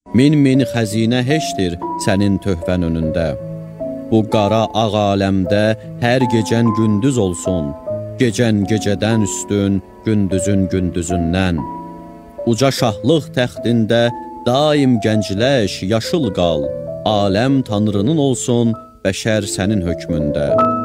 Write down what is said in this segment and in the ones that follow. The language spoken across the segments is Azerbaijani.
Min xəzinə heçdir sənin töhvən önündə. Bu qara ağ aləmdə hər gecən gündüz olsun, gecən gecədən üstün, gündüzün gündüzündən. Uca şahlıq təxtində daim gəncləş, yaşıl qal, aləm Tanrının olsun, bəşər sənin hökmündə.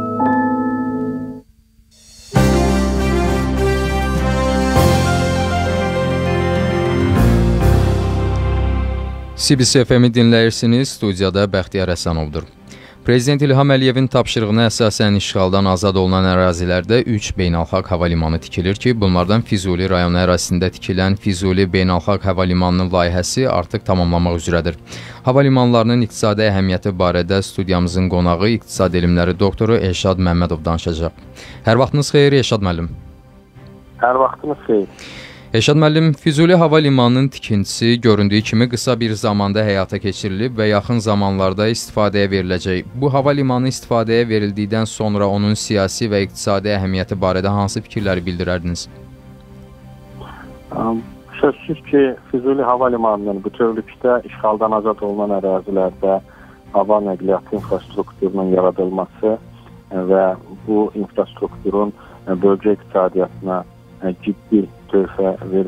CBC FM-i dinləyirsiniz, studiyada Bəxtiyar Həsənovdur. Prezident İlham Əliyevin tapşırığına əsasən işğaldan azad olunan ərazilərdə 3 beynəlxalq hava limanı tikilir ki, bunlardan Füzuli rayonu ərazisində tikilən Füzuli beynəlxalq hava limanının layihəsi artıq tamamlamaq üzrədir. Hava limanlarının iqtisadi əhəmiyyəti barədə studiyamızın qonağı İqtisad Elmləri doktoru Elşad Məmmədov danışacaq. Hər vaxtınız xeyir, Elşad müəllim. Hər vaxtınız xeyir. Elşad müəllim, Füzuli hava limanının tikintisi göründüyü kimi qısa bir zamanda həyata keçirilib və yaxın zamanlarda istifadəyə veriləcək. Bu hava limanı istifadəyə verildikdən sonra onun siyasi və iqtisadi əhəmiyyəti barədə hansı fikirləri bildirərdiniz? Sözsüz ki, Füzuli hava limanının bütövlükdə işğaldan azad olunan ərazilərdə hava nəqliyyatı infrastrukturunun yaradılması və bu infrastrukturun bölgə iqtisadiyyatına ciddi töhfə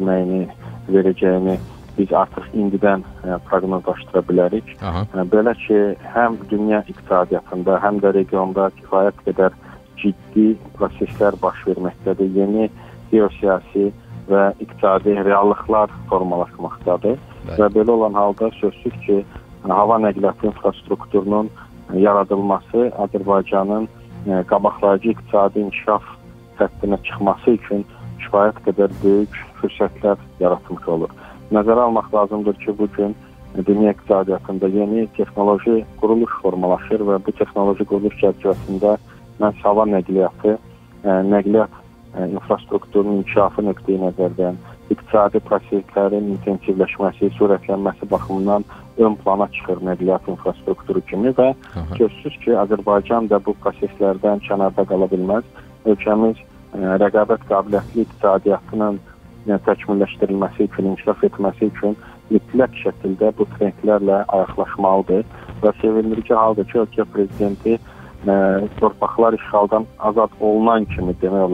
verəcəyini biz artıq indidən proqnozlaşdıra bilərik. Belə ki, həm dünya iqtisadiyyatında, həm də regionda kifayət qədər ciddi proseslər baş verməkdədir. Yeni geosiyasi və iqtisadi reallıqlar formalaşmaqdadır. Və belə olan halda sözsüz ki, hava nəqliyyatı infrastrukturunun yaradılması Azərbaycanın qabaqlayıcı iqtisadi inkişaf xəttinə çıxması üçün kifayət qədər böyük fürsətlər yaratmış olur. Nəzərə almaq lazımdır ki, bugün dünya iqtisadiyyatında yeni texnoloji quruluş formalaşır və bu texnoloji quruluş çərçivəsində məhz hava nəqliyyatı, nəqliyyat infrastrukturunun inkişafı nöqteyi nəzərdən, iqtisadi proseslərin intensivləşməsi, sürətlənməsi baxımından ön plana çıxır nəqliyyat infrastrukturu kimi və sözsüz ki, Azərbaycan da bu proseslərdən kənarda qala bilməz. Ölkəmiz rəqabət qabiliyyətli iqtisadiyyatının təkmilləşdirilməsi üçün, inkişaf etməsi üçün mütləq şəkildə bu trendlərlə ayaqlaşmalıdır və sevindirici haldır ki, ölkə prezidenti torpaqlar işğaldan azad olunan kimi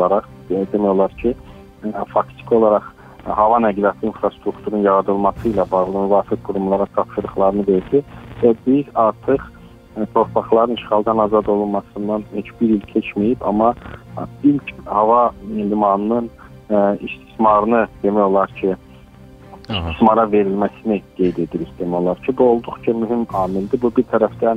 demək olar ki, faktiki olaraq hava nəqliyyatı infrastrukturunun yaradılması ilə bağlı müvafiq qurumlara tapşırıqlarını verdi və biz artıq torpaqların işğaldan azad olunmasından heç bir il keçməyib, amma ilk hava limanının istismarını demək olar ki, istismara verilməsini qeyd edirik demək olar ki, bu olduqca mühüm amildir. Bu bir tərəfdən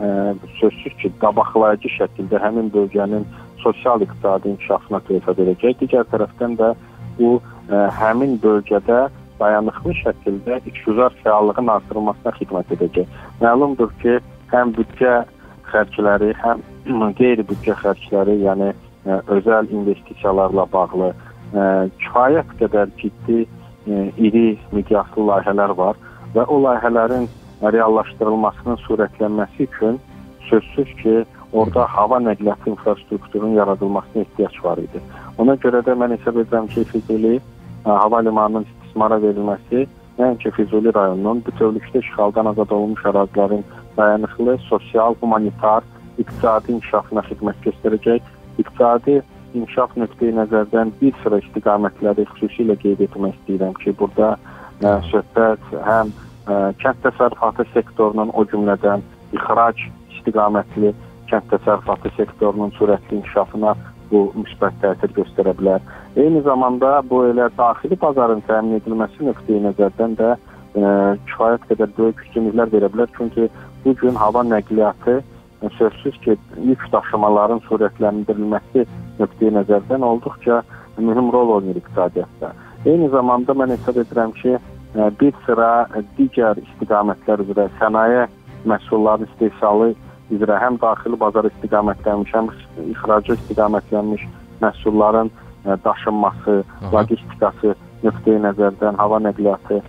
sözsüz ki, qabaqlayıcı şəkildə həmin bölgənin sosial-iqtisadi inkişafına töhfə verəcək. Digər tərəfdən də bu həmin bölgədə dayanıqlı şəkildə işgüzar fəallığın artırılmasına xidmət edəcək. Məlumdur ki, həm büdcə xərcləri, həm qeyri-büdcə xərcləri, yəni özəl investisiyalarla bağlı kifayət qədər ciddi, iri miqyaslı layihələr var və o layihələrin reallaşdırılmasının sürətlənməsi üçün sözsüz ki, orada hava nəqliyyatı infrastrukturunun yaradılmasına ehtiyac var idi. Ona görə də mən hesab edirəm ki, Füzuli hava limanının istismara verilməsi nəinki Füzuli rayonunun bütövlükdə işğaldan azad olunmuş ərazilərin dayanıqlı, sosial, humanitar, iqtisadi inkişafına xidmət göstərəcək. İqtisadi inkişaf nöqteyi nəzərdən bir sıra istiqamətləri xüsusilə qeyd etmək istəyirəm ki, burada söhbət həm kənd təsərrüfatı sektorunun, o cümlədən ixrac istiqamətli kənd təsərrüfatı sektorunun sürətli inkişafına bu müsbət təsir göstərə bilər. Eyni zamanda bu elə daxili bazarın təmin edilməsi nöqteyi nəzərdən də kifayət qədər böyük üstünlüklər verə bilər. Çünki bugün hava nəqliyyatı sözsüz ki, yük daşımaların sürətləndirilməsi nöqteyi nəzərdən olduqca mühüm rol oynayır iqtisadiyyatda. Eyni zamanda mən hesab edirəm ki, bir sıra digər istiqamətlər üzrə sənaye məhsulların istehsalı üzrə həm daxili bazar istiqamətlənmiş, həm ixraca istiqamətlənmiş məhsulların daşınması, logistikası nöqteyi nəzərdən hava nəqliyyatı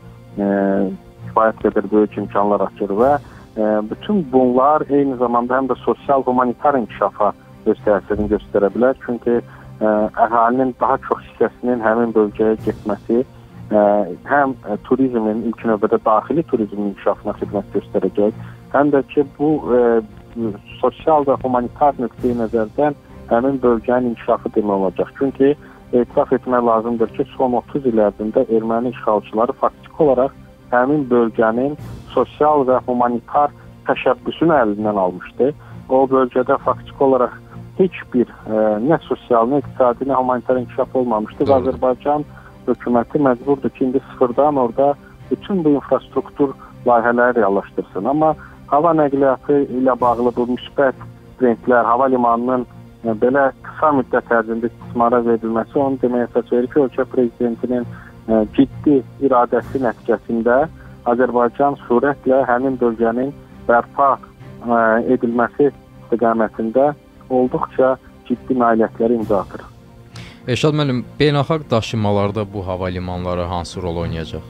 kifayət qədər böyük imkanlar açır və bütün bunlar eyni zamanda həm də sosial humanitar inkişafa öz təsirini göstərə bilər. Çünki əhalinin daha çox hissəsinin həmin bölgəyə getməsi həm turizmin, ilk növbədə daxili turizmin inkişafına xidmət göstərəcək, həm də ki, bu sosial və humanitar nöqteyi nəzərdən həmin bölgənin inkişafı demək olacaq. Çünki etiraf etmək lazımdır ki, son 30 il ərzində erməni işğalçıları faktiki olaraq həmin bölgənin sosial və humanitar təşəbbüsünü əlindən almışdı. O bölgədə faktiki olaraq heç bir nə sosial, nə iqtisadi, nə humanitar inkişaf olmamışdı. Və Azərbaycan hökuməti məcburdur ki, indi sıfırdan orada bütün bu infrastruktur layihələri reallaşdırsın. Amma hava nəqliyyatı ilə bağlı bu müsbət trendlər, hava limanının belə qısa müddət ərzində istismara verilməsi onu deməyə əsas verir ki, ölkə prezidentinin ciddi iradəsi nəticəsində Azərbaycan sürətlə həmin bölgənin bərpa edilməsi istiqamətində olduqca ciddi nailiyyətləri imza atır. Elşad müəllim, beynəlxalq daşımalarda bu hava limanları hansı rol oynayacaq?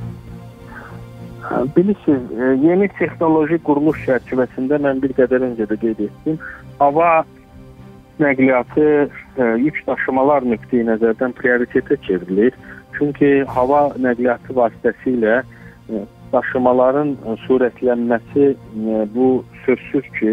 Bilirsiniz, yeni texnoloji quruluş çərçivəsində mən bir qədər öncə də qeyd etdim. Hava nəqliyyatı yük daşımalar nöqteyi nəzərdən prioritetə çevrilir. Çünki hava nəqliyyatı vasitəsilə daşımaların sürətlənməsi bu sözsüz ki,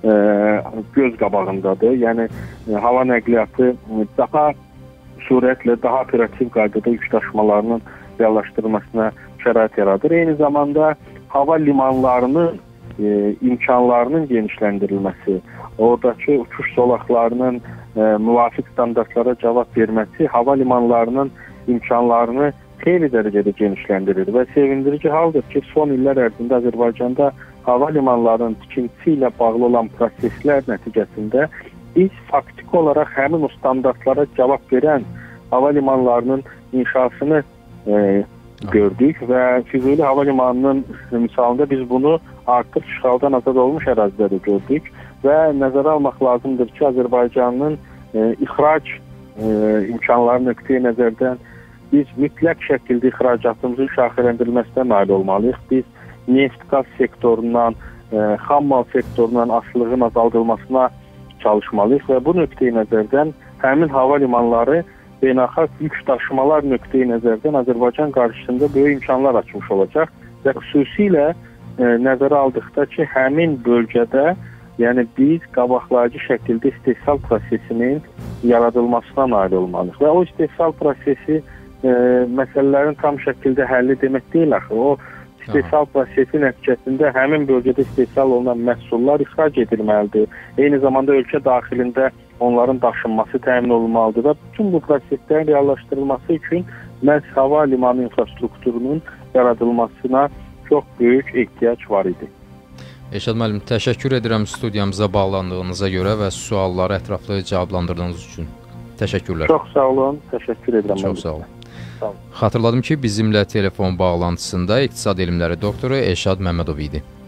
göz qabağındadır. Yəni hava nəqliyyatı daha sürətlə, daha operativ qaydada yük daşımalarının reallaşdırılmasına şərait yaradır. Eyni zamanda hava limanlarının imkanlarının genişləndirilməsi, oradakı uçuş zolaqlarının müvafiq standartlara cavab verməsi hava limanlarının imkanlarını xeyli dərəcədə genişləndirir və sevindirici haldır ki, son illər ərzində Azərbaycanda hava limanlarının tikintisi ilə bağlı olan proseslər nəticəsində biz faktiki olaraq həmin o standartlara cavab verən hava limanlarının inşasını gördük və Füzuli Hava Limanının misalında biz bunu artıq işğaldan azad olmuş ərazidə də gördük və nəzərə almaq lazımdır ki, Azərbaycanın ixrac imkanları nöqteyi nəzərdən biz mütləq şəkildə ixracatımızın şaxələndirilməsinə nail olmalıyıq. Biz neft-qaz sektorundan, xammal sektorundan asılılığın azaldılmasına çalışmalıyıq və bu nöqteyi nəzərdən həmin hava limanları beynəlxalq yük daşımalar nöqteyi nəzərdən Azərbaycan qarşısında böyük imkanlar açmış olacaq və xüsusilə nəzərə aldıqda ki, həmin bölgədə yəni biz qabaqlayıcı şəkildə istehsal prosesinin yaradılmasına nail olmalıyıq və o istehsal prosesi məsələlərin tam şəkildə həlli demək deyil axı. O istehsal prosesi nəticəsində həmin bölgədə istehsal olunan məhsullar ixrac edilməlidir. Eyni zamanda ölkə daxilində onların daşınması təmin olunmalıdır və bütün bu proseslərin reallaşdırılması üçün məhz hava limanı infrastrukturunun yaradılmasına çox böyük ehtiyac var idi. Elşad müəllim, təşəkkür edirəm studiyamıza bağlandığınıza görə və sualları ətraflı cavablandırdığınız üçün. Təşəkkürlər. Çox sağ olun, təşəkkür edirəm. Çox sağ olun. Xatırladım ki, bizimlə telefon bağlantısında İqtisad Elmləri doktoru Elşad Məmmədov idi.